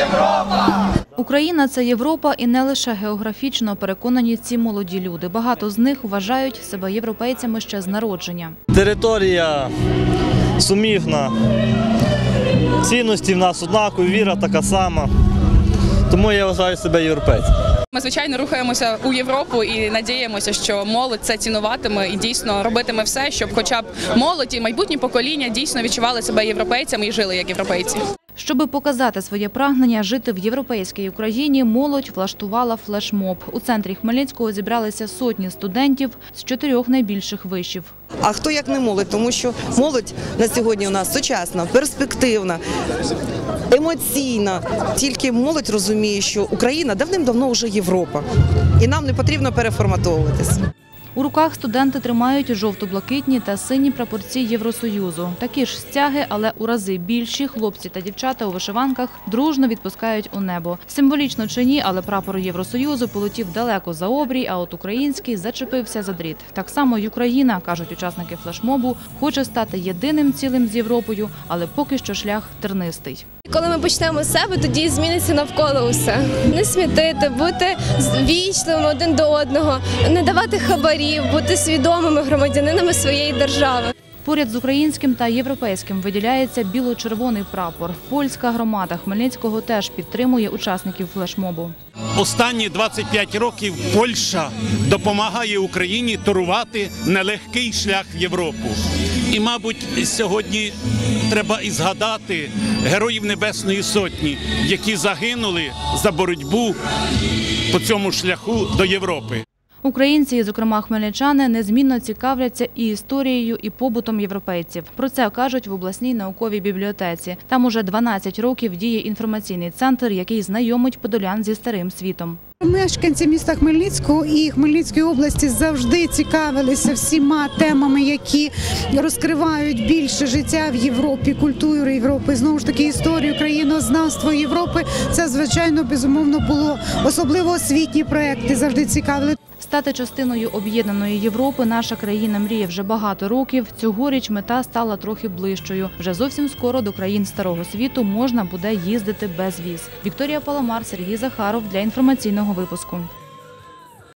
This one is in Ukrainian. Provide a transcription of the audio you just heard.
Україна – це Європа і не лише географічно, переконані ці молоді люди. Багато з них вважають себе європейцями ще з народження. Територія суміжна, цінності в нас однакові, віра така сама. Тому я вважаю себе європейцем. Ми, звичайно, рухаємося у Європу і надіємося, що молодь це цінуватиме і дійсно робитиме все, щоб хоча б молодь і майбутні покоління дійсно відчували себе європейцями і жили як європейці. Щоби показати своє прагнення жити в європейській Україні, молодь влаштувала флешмоб. У центрі Хмельницького зібралися сотні студентів з 4 найбільших вишів. А хто як не молодь, тому що молодь на сьогодні у нас сучасна, перспективна, емоційна. Тільки молодь розуміє, що Україна давним-давно вже Європа. І нам не потрібно переформатовуватись. У руках студенти тримають жовто-блакитні та сині прапорці Євросоюзу. Такі ж стяги, але у рази більші, хлопці та дівчата у вишиванках дружно відпускають у небо. Символічно чи ні, але прапор Євросоюзу полетів далеко за обрій, а от український зачепився за дріт. Так само й Україна, кажуть учасники флешмобу, хоче стати єдиним цілим з Європою, але поки що шлях тернистий. Коли ми почнемо з себе, тоді зміниться навколо усе. Не смітити, бути вічливими один до одного, не давати хабарів, бути свідомими громадянинами своєї держави. Поряд з українським та європейським виділяється біло-червоний прапор. Польська громада Хмельницького теж підтримує учасників флешмобу. Останні 25 років Польща допомагає Україні торувати нелегкий шлях в Європу. І, мабуть, сьогодні треба і згадати Героїв Небесної Сотні, які загинули за боротьбу по цьому шляху до Європи. Українці, зокрема хмельничани, незмінно цікавляться і історією, і побутом європейців. Про це кажуть в обласній науковій бібліотеці. Там уже 12 років діє інформаційний центр, який знайомить подолян зі старим світом. Мешканці міста Хмельницького і Хмельницької області завжди цікавилися всіма темами, які розкривають більше життя в Європі, культуру Європи, знову ж таки історію, країнознавство Європи. Це, звичайно, безумовно було. Особливо освітні проекти завжди цікавили. Стати частиною об'єднаної Європи наша країна мріє вже багато років. Цьогоріч мета стала трохи ближчою. Вже зовсім скоро до країн Старого світу можна буде їздити без віз. Вікторія Паламар, Сергій Захаров для інформаційного випуску.